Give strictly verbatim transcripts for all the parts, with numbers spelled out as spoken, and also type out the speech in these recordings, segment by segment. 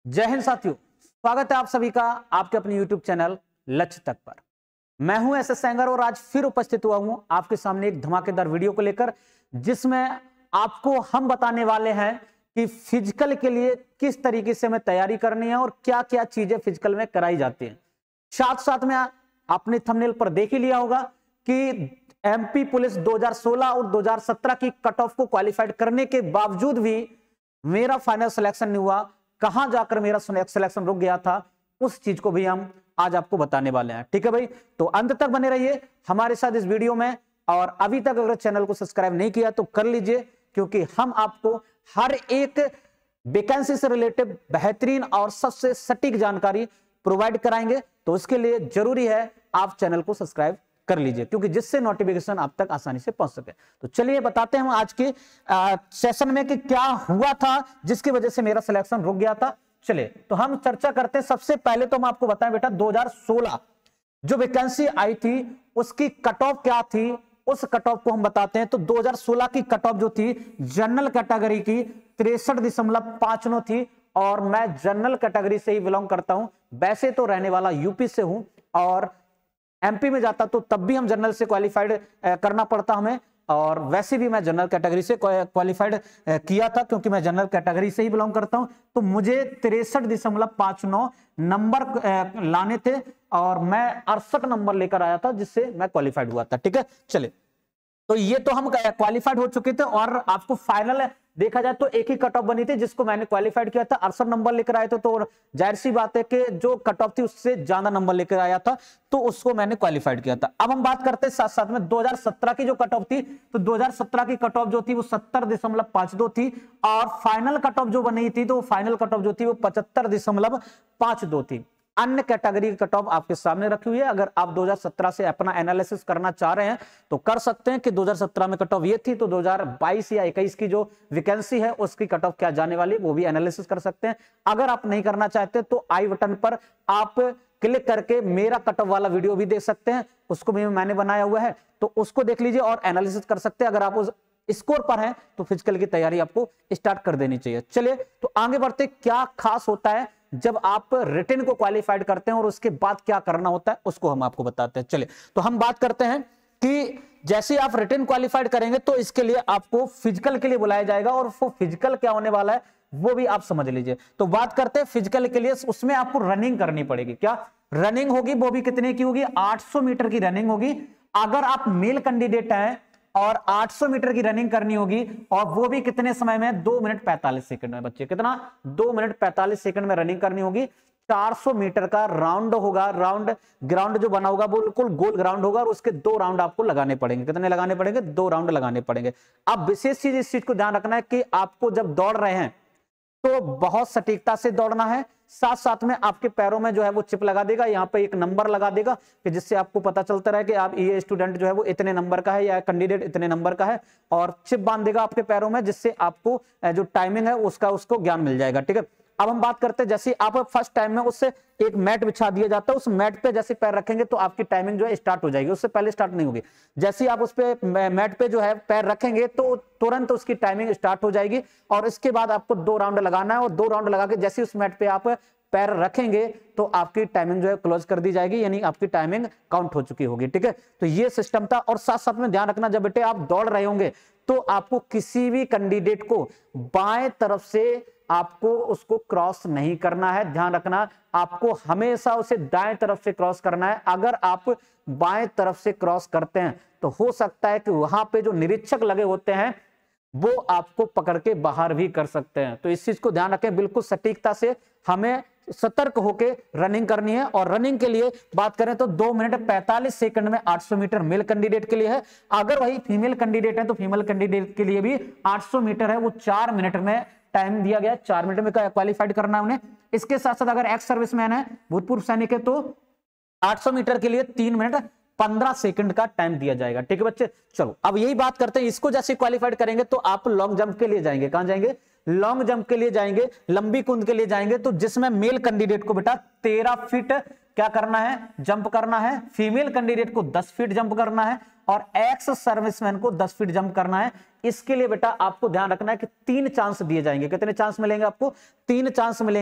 जय हिंद साथियों, स्वागत है आप सभी का आपके अपने यूट्यूब चैनल लक्ष्य तक पर। मैं हूं एस एस सेंगर और आज फिर उपस्थित हुआ हूं आपके सामने एक धमाकेदार वीडियो को लेकर, जिसमें आपको हम बताने वाले हैं कि फिजिकल के लिए किस तरीके से हमें तैयारी करनी है और क्या क्या चीजें फिजिकल में कराई जाती हैं। साथ साथ में आपने थंबनेल पर देख ही लिया होगा कि एमपी पुलिस दो हज़ार सोलह और दो हज़ार सत्रह की कट ऑफ को क्वालिफाइड करने के बावजूद भी मेरा फाइनल सिलेक्शन नहीं हुआ। कहां जाकर मेरा सिलेक्शन रुक गया था, उस चीज को भी हम आज आपको बताने वाले हैं। ठीक है भाई, तो अंत तक बने रहिए हमारे साथ इस वीडियो में। और अभी तक अगर चैनल को सब्सक्राइब नहीं किया तो कर लीजिए, क्योंकि हम आपको हर एक वैकेंसी से रिलेटेड बेहतरीन और सबसे सटीक जानकारी प्रोवाइड कराएंगे। तो उसके लिए जरूरी है आप चैनल को सब्सक्राइब कर लीजिए, क्योंकि जिससे नोटिफिकेशन आप तक आसानी से पहुंच सके। तो चलिए बताते हैं हम आज के आ, सेशन में कि क्या हुआ था जिसकी वजह से मेरा सिलेक्शन रुक गया था। चलिए तो हम चर्चा करते हैं। सबसे पहले तो हम आपको बताएं बेटा, दो हज़ार सोलह जो वैकेंसी आई थी उसकी कट ऑफ क्या थी, उस कट ऑफ को हम बताते हैं। तो दो हज़ार सोलह की कट ऑफ जो थी जनरल कैटेगरी की तिरसठ दशमलव पांच नौ थी, और मैं जनरल कैटेगरी से ही बिलोंग करता हूं। वैसे तो रहने वाला यूपी से हूं और एमपी में जाता तो तब भी हम जनरल से क्वालिफाइड करना पड़ता हमें, और वैसे भी मैं जनरल कैटेगरी से क्वालिफाइड किया था, क्योंकि मैं जनरल कैटेगरी से ही बिलोंग करता हूं। तो मुझे तिरसठ दशमलव पांच नौ नंबर लाने थे और मैं अड़सठ नंबर लेकर आया था, जिससे मैं क्वालिफाइड हुआ था। ठीक है, चलिए तो ये तो हम क्वालिफाइड हो चुके थे। और आपको फाइनल देखा जाए तो एक ही कट ऑफ बनी थी जिसको मैंने क्वालिफाइड किया था, अड़सठ नंबर लेकर आए थे। तो जाहिर सी बात है कि जो कट ऑफ थी उससे ज्यादा नंबर लेकर आया था, तो उसको मैंने क्वालिफाइड किया था। अब हम बात करते हैं साथ साथ में दो हज़ार सत्रह की जो कट ऑफ थी। तो दो हज़ार सत्रह की कट ऑफ जो थी वो सत्तर दशमलव पांच दो थी, और फाइनल कट ऑफ जो बनी थी तो फाइनल कट ऑफ जो थी वो पचहत्तर दशमलव पांच दो थी। अन्य कैटेगरी की कट ऑफ आपके सामने रखी हुई है। अगर आप दो हज़ार सत्रह से अपना एनालिसिस करना चाह रहे हैं तो कर सकते हैं कि दो हज़ार सत्रह में कट ऑफ ये थी, तो दो हज़ार बाईस या इक्कीस की जो वैकेंसी है उसकी कट ऑफ क्या जाने वाली है वो भी एनालिसिस कर सकते हैं। अगर आप नहीं करना चाहते तो आई बटन पर आप क्लिक करके मेरा कट ऑफ वाला वीडियो भी देख सकते हैं, उसको भी मैंने बनाया हुआ है, तो उसको देख लीजिए और एनालिसिस कर सकते हैं। अगर आप उस स्कोर पर हैं तो फिजिकल की तैयारी आपको स्टार्ट कर देनी चाहिए। चलिए तो आगे बढ़ते, क्या खास होता है जब आप रिटन को क्वालिफाइड करते हैं और उसके बाद क्या करना होता है उसको हम आपको बताते हैं। चलिए तो हम बात करते हैं कि जैसे आप रिटन क्वालिफाइड करेंगे तो इसके लिए आपको फिजिकल के लिए बुलाया जाएगा, और वो फिजिकल क्या होने वाला है वो भी आप समझ लीजिए। तो बात करते हैं फिजिकल के लिए, उसमें आपको रनिंग करनी पड़ेगी। क्या रनिंग होगी, वो भी कितने की होगी, आठ सौ मीटर की रनिंग होगी। अगर आप मेल कैंडिडेट हैं और आठ सौ मीटर की रनिंग करनी होगी, और वो भी कितने समय में, दो मिनट पैंतालीस सेकंड में। बच्चे कितना, दो मिनट पैंतालीस सेकंड में रनिंग करनी होगी। चार सौ मीटर का राउंड होगा, राउंड ग्राउंड जो बना होगा बिल्कुल गोल ग्राउंड होगा, और उसके दो राउंड आपको लगाने पड़ेंगे। कितने लगाने पड़ेंगे, दो राउंड लगाने पड़ेंगे। अब विशेष चीज इस चीज को ध्यान रखना है कि आपको जब दौड़ रहे हैं तो बहुत सटीकता से दौड़ना है। साथ साथ में आपके पैरों में जो है वो चिप लगा देगा, यहाँ पे एक नंबर लगा देगा कि जिससे आपको पता चलता रहे कि आप ये स्टूडेंट जो है वो इतने नंबर का है या कैंडिडेट इतने नंबर का है, और चिप बांध देगा आपके पैरों में, जिससे आपको जो टाइमिंग है उसका उसको ज्ञान मिल जाएगा। ठीक है, अब हम बात करते हैं, जैसे आप फर्स्ट टाइम में उससे एक मैट बिछा दिया जाता है, उस मैट पे जैसे पैर रखेंगे तो आपकी टाइमिंग जो है स्टार्ट हो जाएगी, उससे पहले स्टार्ट नहीं होगी। जैसे ही आप उस पे मैट पे जो है पैर रखेंगे तो तुरंत उसकी टाइमिंग स्टार्ट हो जाएगी। और इसके बाद आपको दो राउंड लगाना है, और दो राउंड लगा के जैसे उस मैट पे आप पैर रखेंगे तो आपकी टाइमिंग जो है क्लोज कर दी जाएगी, यानी आपकी टाइमिंग काउंट हो चुकी होगी। ठीक है, तो ये सिस्टम था। और साथ साथ में ध्यान रखना, जब बेटे आप दौड़ रहे होंगे तो आपको किसी भी कैंडिडेट को बाएं तरफ से आपको उसको क्रॉस नहीं करना है। ध्यान रखना, आपको हमेशा उसे दाएं तरफ से क्रॉस करना है। अगर आप बाएं तरफ से क्रॉस करते हैं तो हो सकता है कि वहां पे जो निरीक्षक लगे होते हैं वो आपको पकड़ के बाहर भी कर सकते हैं। तो इस चीज को ध्यान रखें, बिल्कुल सटीकता से हमें सतर्क होकर रनिंग करनी है। और रनिंग के लिए बात करें तो दो मिनट पैंतालीस सेकंड में आठ सौ मीटर मेल कैंडिडेट के लिए है। अगर वही फीमेल कैंडिडेट है तो फीमेल कैंडिडेट के लिए भी आठ सौ मीटर है, वो चार मिनट में टाइम दिया गया, चार मिनट में क्वालिफाइड करना है उन्हें। इसके साथ साथ अगर एक्स सर्विसमैन है, भूतपूर्व सैनिक है, तो आठ सौ मीटर के लिए तीन मिनट पंद्रह सेकंड का टाइम दिया जाएगा। ठीक है बच्चे, चलो अब यही बात करते हैं। इसको जैसे क्वालिफाइड करेंगे तो आप लॉन्ग जंप के लिए जाएंगे। कहां जाएंगे, लॉन्ग जंप के लिए जाएंगे, लंबी कूद के लिए जाएंगे। तो जिसमें मेल कैंडिडेट को बेटा तेरह फीट क्या करना है, जंप करना है। फीमेल कैंडिडेट को दस फीट जंप करना है, और एक्स सर्विसमैन को दस फीट जंप करना है। इसके लिए बेटा आपको ध्यान रखना है कि तीन चांस दिए जाएंगे। कितने चांस मिलेंगे आपको, तीन चांस मिलेंगे।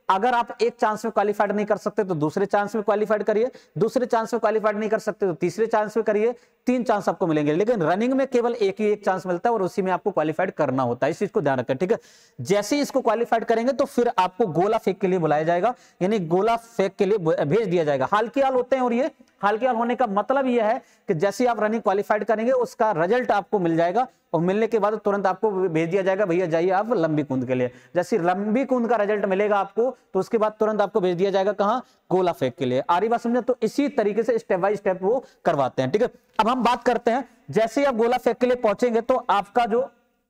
अगर आप एक चांस में क्वालिफाइड नहीं कर सकते तो दूसरे चांस में क्वालिफाइड करिए, दूसरे चांस में क्वालिफाइड नहीं कर सकते तो तीसरे चांस में करिए, तीन चांस आपको मिलेंगे। लेकिन रनिंग में केवल एक ही एक चांस मिलता है और उसी में आपको क्वालिफाइड करना होता है, इस चीज को ध्यान रखें, ठीक है। जैसे ही इसको क्वालिफाइड करेंगे तो फिर आपको गोला फेंक के लिए बुलाया जाएगा, यानी गोला फेंक के लिए भेज दिया जाएगा। हाल की हाल होते हैं और ये हाल की हाल होने का मतलब यह है कि जैसे आप रनिंग क्वालिफाइड करेंगे उसका रिजल्ट आपको मिल जाएगा और मिलने के बाद तुरंत आपको भेज दिया जाएगा, भैया जाइए आप लंबी कूद के लिए। जैसे लंबी कूद का रिजल्ट मिलेगा आपको तो उसके बाद तुरंत आपको भेज दिया जाएगा कहां, गोला फेंक के लिए। आ रही बात समझे? तो इसी तरीके से स्टेप बाय स्टेप वो करवाते हैं, ठीक है। अब हम बात करते हैं, जैसे ही आप गोला फेंक के लिए पहुंचेंगे तो आपका जो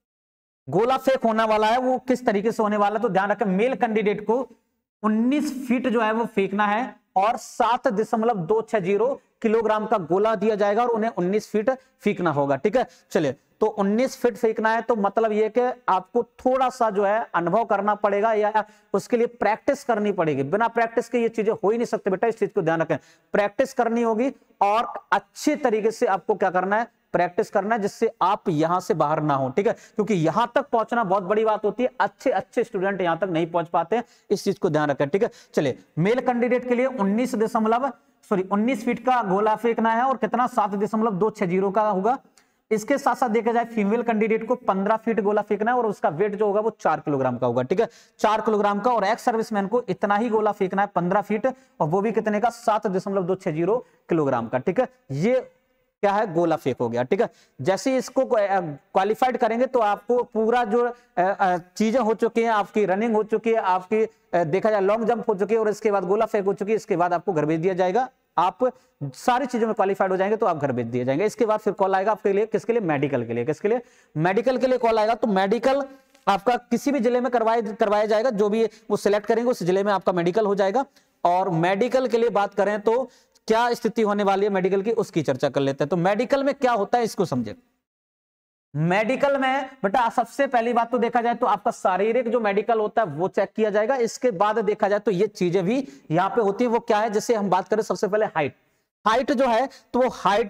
गोला फेंक होने वाला है वो किस तरीके से होने वाला है, तो ध्यान रखें, मेल कैंडिडेट को उन्नीस फीट जो है वो फेंकना है और सात दशमलव दो छह जीरो किलोग्राम का गोला दिया जाएगा और उन्हें उन्नीस फीट फेंकना होगा, ठीक है। चलिए, तो उन्नीस फीट फेंकना है तो मतलब यह कि आपको थोड़ा सा जो है अनुभव करना पड़ेगा या उसके लिए प्रैक्टिस करनी पड़ेगी। बिना प्रैक्टिस के ये चीजें हो ही नहीं सकती बेटा, इस चीज को ध्यान रखें। प्रैक्टिस करनी होगी और अच्छे तरीके से आपको क्या करना है, प्रैक्टिस करना है, जिससे आप यहां से बाहर ना हो, ठीक है। क्योंकि यहां तक पहुंचना बहुत बड़ी बात होती है, अच्छे अच्छे स्टूडेंट यहां तक नहीं पहुंच पाते हैं, इस चीज को ध्यान रखें, ठीक है। चलिए, मेल कैंडिडेट के लिए उन्नीस दशमलव सॉरी उन्नीस फीट का गोला फेंकना है और कितना, सात दशमलव दो छह जीरो का होगा। इसके साथ साथ देखा जाए फीमेल कैंडिडेट को पंद्रह फीट गोला फेंकना है और उसका वेट जो होगा वो चार किलोग्राम का होगा, ठीक है, चार किलोग्राम का। और एक्स सर्विसमैन को इतना ही गोला फेंकना है, पंद्रह फीट, और वो भी कितने का, सात दशमलव दो छह जीरो किलोग्राम का, ठीक है। ये क्या है, गोला फेंक हो गया, ठीक है। जैसे ही इसको क्वालिफाइड करेंगे तो आपको पूरा जो चीजें हो चुकी हैं, आपकी रनिंग हो चुकी है, आपकी देखा जाए लॉन्ग जंप हो चुकी है और इसके बाद गोला फेंक हो चुकी है, इसके बाद आपको घर भेज दिया जाएगा। आप सारी चीजों में क्वालिफाइड हो जाएंगे तो आप घर भेज दिए जाएंगे। इसके बाद फिर कॉल आएगा आपके लिए, किसके लिए, मेडिकल के लिए। किसके लिए, मेडिकल के लिए कॉल आएगा। तो मेडिकल आपका किसी भी जिले में करवाया करवाया जाएगा, जो भी वो सिलेक्ट करेंगे उस जिले में आपका मेडिकल हो जाएगा। और मेडिकल के लिए बात करें तो क्या स्थिति होने वाली है मेडिकल की, उसकी चर्चा कर लेते हैं। तो मेडिकल में क्या होता है इसको समझे। मेडिकल में बेटा सबसे पहली बात तो देखा जाए तो आपका शारीरिक जो मेडिकल होता है वो चेक किया जाएगा। इसके बाद देखा जाए तो ये चीजें भी यहाँ पे होती है। वो क्या है, जैसे हम बात करें सबसे पहले हाइट। हाइट जो है तो वो हाइट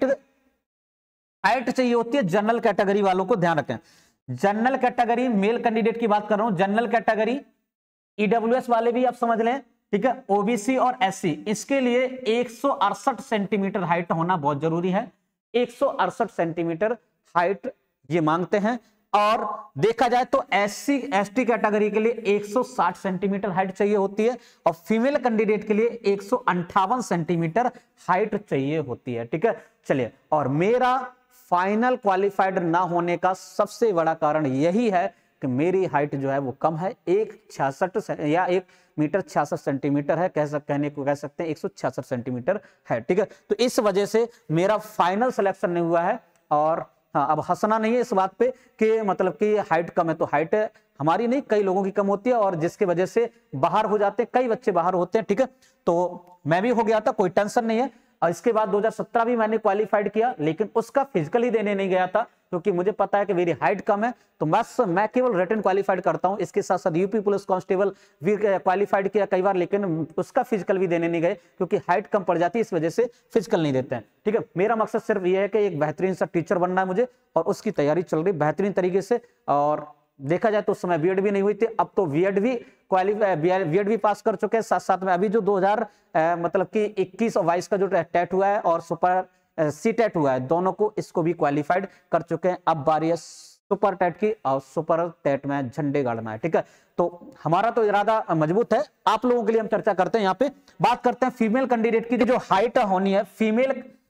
हाइट चाहिए होती है जनरल कैटेगरी वालों को, ध्यान रखें। जनरल कैटेगरी मेल कैंडिडेट की बात कर रहा हूं। जनरल कैटेगरी ईडब्ल्यूएस वाले भी आप समझ लें, ठीक है। ओबीसी और एससी, इसके लिए एक सौ अड़सठ सेंटीमीटर हाइट होना बहुत जरूरी है। एक सौ अड़सठ सेंटीमीटर हाइट ये मांगते हैं। और देखा जाए तो एससी एसटी कैटेगरी के लिए एक सौ साठ सेंटीमीटर हाइट चाहिए होती है और फीमेल कैंडिडेट के लिए एक सौ अंठावन सेंटीमीटर हाइट चाहिए होती है, ठीक है। चलिए, और मेरा फाइनल क्वालिफाइड ना होने का सबसे बड़ा कारण यही है कि मेरी हाइट जो है वो कम है, एक छियासठ या एक मीटर छियासठ सेंटीमीटर है, कह सकते कहने को कह सकते हैं एक सौ छियासठ सेंटीमीटर है, ठीक है। तो इस वजह से मेरा फाइनल सिलेक्शन नहीं हुआ है। और हाँ, अब हंसना नहीं है इस बात पे कि मतलब कि हाइट कम है, तो हाइट हमारी नहीं कई लोगों की कम होती है और जिसकी वजह से बाहर हो जाते हैं, कई बच्चे बाहर होते हैं, ठीक है। तो मैं भी हो गया था, कोई टेंशन नहीं है। और इसके बाद दो हज़ार सत्रह भी मैंने क्वालिफाइड किया, लेकिन उसका फिजिकल ही देने नहीं गया था क्योंकि मुझे पता है कि मेरी हाइट कम है। तो बस मैं केवल रिटन क्वालिफाइड करता हूं। इसके साथ साथ यूपी पुलिस कांस्टेबल भी क्वालिफाइड किया कई बार, लेकिन उसका फिजिकल भी देने नहीं गए क्योंकि हाइट कम पड़ जाती है, इस वजह से फिजिकल नहीं देते हैं, ठीक है। मेरा मकसद सिर्फ ये है कि एक बेहतरीन सा टीचर बनना है मुझे और उसकी तैयारी चल रही बेहतरीन तरीके से। और देखा जाए तो उस समय बीएड भी नहीं हुई थी, अब तो बीएड भी क्वालिफाई बीएड भी पास कर चुके हैं। साथ साथ में अभी जो दो हज़ार मतलब कि इक्कीस और बाईस का जो टेट हुआ है और सुपर सी टेट हुआ है, दोनों को इसको भी क्वालिफाइड कर चुके हैं। अब बारी है सुपर टेट की और सुपर टेट में झंडे गाड़ना है, ठीक है। तो हमारा तो इरादा मजबूत है, आप लोगों के लिए हम चर्चा करते हैं। यहाँ पे बात करते हैं फीमेल कैंडिडेट की जो हाइट होनी है। फीमेल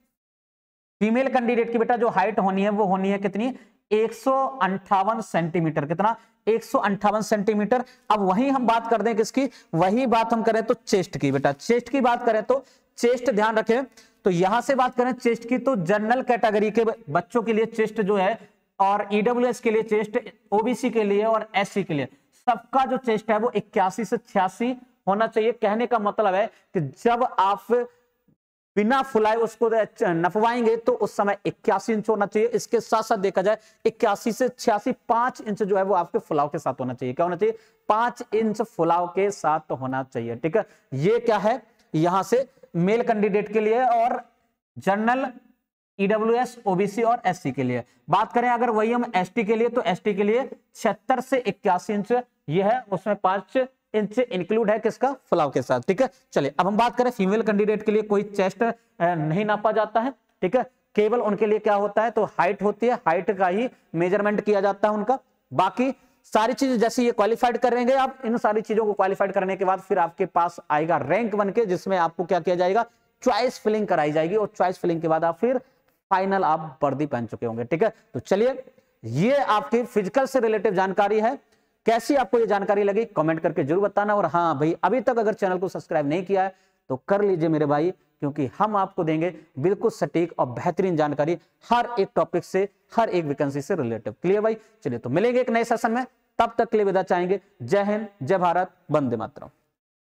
फीमेल कैंडिडेट की बेटा जो हाइट होनी है वो होनी है कितनी, एक सौ अंठावन सेंटीमीटर। कितना, एक सौ अंठावन सेंटीमीटर। अब वही हम बात कर दें किसकी, वही बात हम करें तो चेस्ट की। बेटा चेस्ट की बात करें तो चेस्ट ध्यान रखें, तो यहां से बात करें चेस्ट की तो जनरल कैटेगरी के बच्चों के लिए चेस्ट जो है और ईडब्ल्यूएस के लिए चेस्ट, ओबीसी के लिए और एससी के लिए सबका जो चेस्ट है वो इक्यासी से छियासी होना चाहिए। कहने का मतलब है कि जब आप बिना फुलाए उसको नफवाएंगे तो उस समय इक्यासी इंच होना चाहिए। इसके साथ साथ देखा जाए इक्यासी से छियासी, पांच इंच जो है वो आपके फुलाव के साथ होना चाहिए। क्या होना चाहिए, पांच इंच फुलाव के साथ होना चाहिए, ठीक है। ये क्या है, यहां से मेल कैंडिडेट के लिए और जनरल ईडब्ल्यूएस ओबीसी और एससी के लिए। बात करें अगर वही हम एसटी के लिए तो एसटी के लिए छिहत्तर से इक्यासी इंच ये है, उसमें पांच इंच इंक्लूड है किसका, फुलाव के साथ। ठीक है, चलिए अब हम बात करें फीमेल कैंडिडेट के लिए कोई चेस्ट नहीं नापा जाता है। ठीक है, केवल उनके लिए क्या होता है, तो हाइट होती है, हाइट का ही मेजरमेंट किया जाता है उनका। बाकी सारी चीजें जैसे ये क्वालिफाइड करेंगे आप, इन सारी चीजों को क्वालिफाइड करने के बाद फिर आपके पास आएगा रैंक बन के, जिसमें आपको क्या किया जाएगा, चॉइस फिलिंग कराई जाएगी, और चॉइस फिलिंग के बाद आप फिर फाइनल आप वर्दी पहन चुके होंगे। ठीक है, तो चलिए ये आपकी फिजिकल से रिलेटिव जानकारी है। कैसी आपको ये जानकारी लगी कमेंट करके जरूर बताना। और हाँ भाई, अभी तक अगर चैनल को सब्सक्राइब नहीं किया है तो कर लीजिए मेरे भाई, क्योंकि हम आपको देंगे बिल्कुल सटीक और बेहतरीन जानकारी हर एक टॉपिक से, हर एक वैकेंसी से रिलेटिव। क्लियर भाई, चलिए तो मिलेंगे एक नए सेशन में, तब तक के लिए विदा चाहेंगे। जय हिंद, जय भारत, वंदे मातरम।